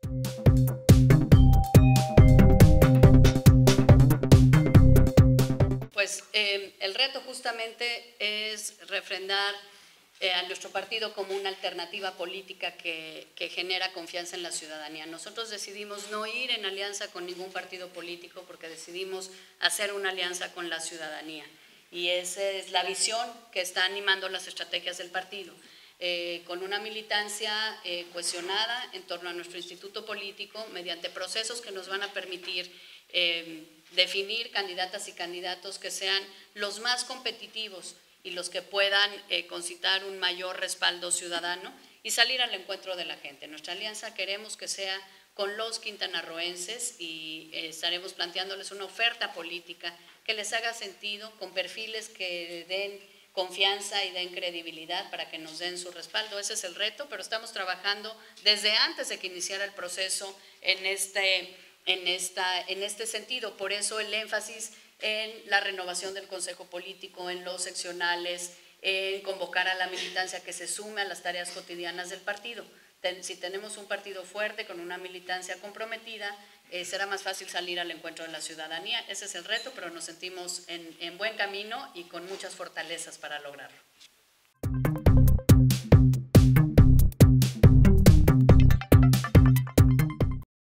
Pues el reto justamente es refrendar a nuestro partido como una alternativa política que genera confianza en la ciudadanía. Nosotros decidimos no ir en alianza con ningún partido político porque decidimos hacer una alianza con la ciudadanía. Y esa es la visión que está animando las estrategias del partido. Con una militancia cohesionada en torno a nuestro instituto político, mediante procesos que nos van a permitir definir candidatas y candidatos que sean los más competitivos y los que puedan concitar un mayor respaldo ciudadano y salir al encuentro de la gente. Nuestra alianza queremos que sea con los quintanarroenses y estaremos planteándoles una oferta política que les haga sentido, con perfiles que den confianza y den credibilidad para que nos den su respaldo. Ese es el reto, pero estamos trabajando desde antes de que iniciara el proceso en este sentido. Por eso el énfasis en la renovación del Consejo Político, en los seccionales, en convocar a la militancia que se sume a las tareas cotidianas del partido. Si tenemos un partido fuerte con una militancia comprometida, será más fácil salir al encuentro de la ciudadanía. Ese es el reto, pero nos sentimos en buen camino y con muchas fortalezas para lograrlo.